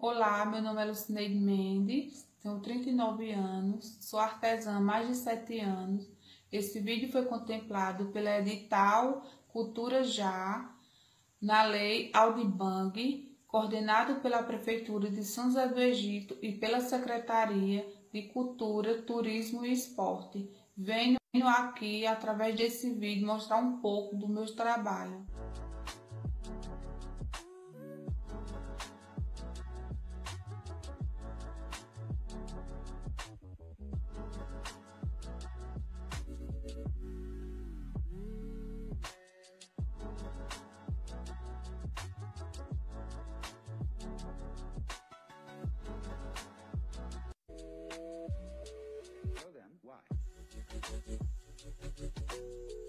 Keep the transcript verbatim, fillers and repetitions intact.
Olá, meu nome é Lucineide Mendes, tenho trinta e nove anos, sou artesã há mais de sete anos. Esse vídeo foi contemplado pela edital Cultura Já, na Lei Audibang, coordenado pela Prefeitura de São José do Egito e pela Secretaria de Cultura, Turismo e Esporte. Venho aqui, através desse vídeo, mostrar um pouco do meu trabalho. So then, why?